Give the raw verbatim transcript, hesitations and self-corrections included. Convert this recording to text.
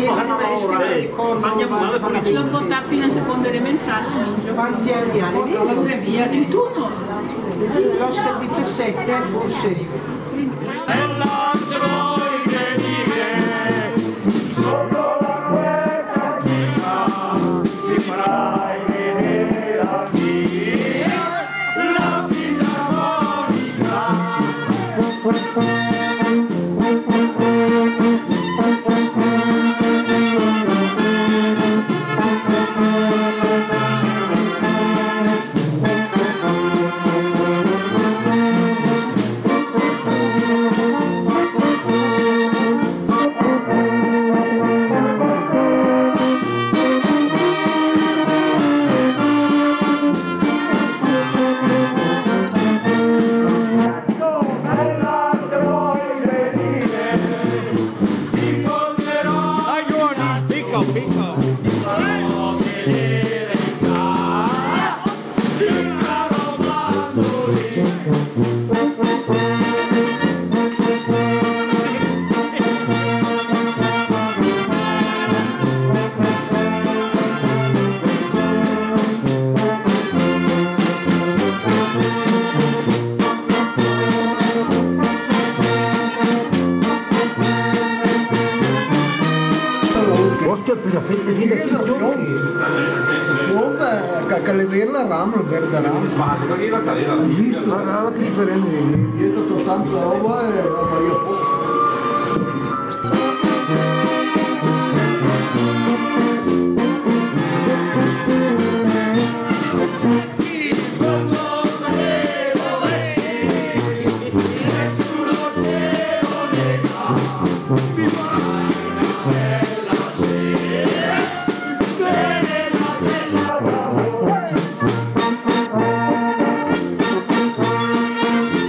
fanno male, fanno male con i Lo può dare fino a seconda elementare. Quanti anni hai? ventuno. L'Oscar diciassette forse. Caleverla ramo, verde ramo. Guarda che differenza, dietro tanto roba e la Maria